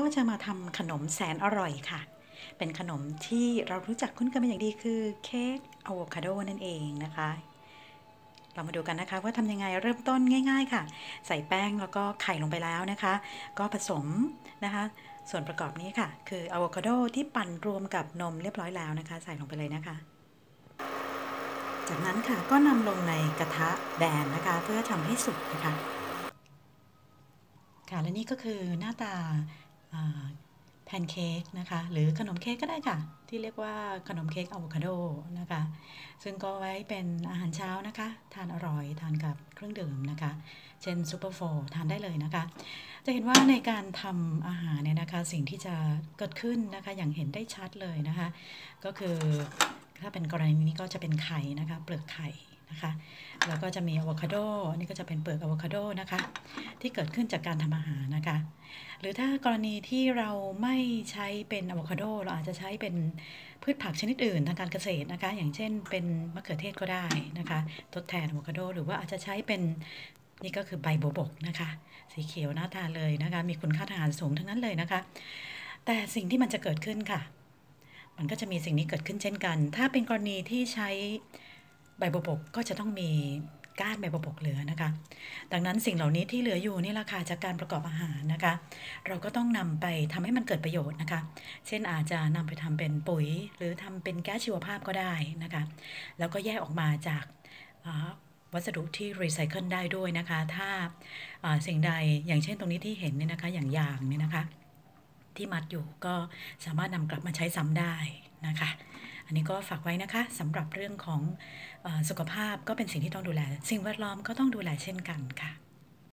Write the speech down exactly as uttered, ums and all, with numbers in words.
จะมาทำขนมแสนอร่อยค่ะเป็นขนมที่เรารู้จักคุ้นกันเป็นอย่างดีคือเค้กอะโวคาโดนั่นเองนะคะเรามาดูกันนะคะว่าทำยังไงเริ่มต้นง่ายๆค่ะใส่แป้งแล้วก็ไข่ลงไปแล้วนะคะก็ผสมนะคะส่วนประกอบนี้ค่ะคืออะโวคาโดที่ปั่นรวมกับนมเรียบร้อยแล้วนะคะใส่ลงไปเลยนะคะจากนั้นค่ะก็นำลงในกระทะแบนนะคะเพื่อทำให้สุกนะคะค่ะและนี่ก็คือหน้าตาแพนเค้กนะคะหรือขนมเค้กก็ได้ค่ะที่เรียกว่าขนมเค้กอะโวคาโดนะคะซึ่งก็ไว้เป็นอาหารเช้านะคะทานอร่อยทานกับเครื่องดื่มนะคะเช่นซูเปอร์โฟร์ทานได้เลยนะคะจะเห็นว่าในการทำอาหารเนี่ยนะคะสิ่งที่จะเกิดขึ้นนะคะอย่างเห็นได้ชัดเลยนะคะก็คือถ้าเป็นกรณีนี้ก็จะเป็นไข่นะคะเปลือกไข่นะคะแล้วก็จะมีอะโวคาโดนี่ก็จะเป็นเปลือกอะโวคาโดนะคะที่เกิดขึ้นจากการทำอาหารนะคะหรือถ้ากรณีที่เราไม่ใช้เป็นอะโวคาโดเราอาจจะใช้เป็นพืชผักชนิดอื่นทางการเกษตรนะคะอย่างเช่นเป็นมะเขือเทศก็ได้นะคะทดแทนอะโวคาโดหรือว่าอาจจะใช้เป็นนี่ก็คือใบบัวบกนะคะสีเขียวน่าทานเลยนะคะมีคุณค่าทางอาหารสูงทั้งนั้นเลยนะคะแต่สิ่งที่มันจะเกิดขึ้นค่ะมันก็จะมีสิ่งนี้เกิดขึ้นเช่นกันถ้าเป็นกรณีที่ใช้ใบบัวบกก็จะต้องมีก้านใบบัวบกเหลือนะคะดังนั้นสิ่งเหล่านี้ที่เหลืออยู่นี่ราคาจากการประกอบอาหารนะคะเราก็ต้องนำไปทำให้มันเกิดประโยชน์นะคะเช่นอาจจะนำไปทำเป็นปุ๋ยหรือทำเป็นแก๊สชีวภาพก็ได้นะคะแล้วก็แยกออกมาจากวัสดุที่รีไซเคิลได้ด้วยนะคะถ้าสิ่งใดอย่างเช่นตรงนี้ที่เห็นเนี่ยนะคะอย่างยางเนี่ยนะคะที่มัดอยู่ก็สามารถนำกลับมาใช้ซ้ำได้นะคะอันนี้ก็ฝากไว้นะคะสำหรับเรื่องของสุขภาพก็เป็นสิ่งที่ต้องดูแลสิ่งแวดล้อมก็ต้องดูแลเช่นกันค่ะ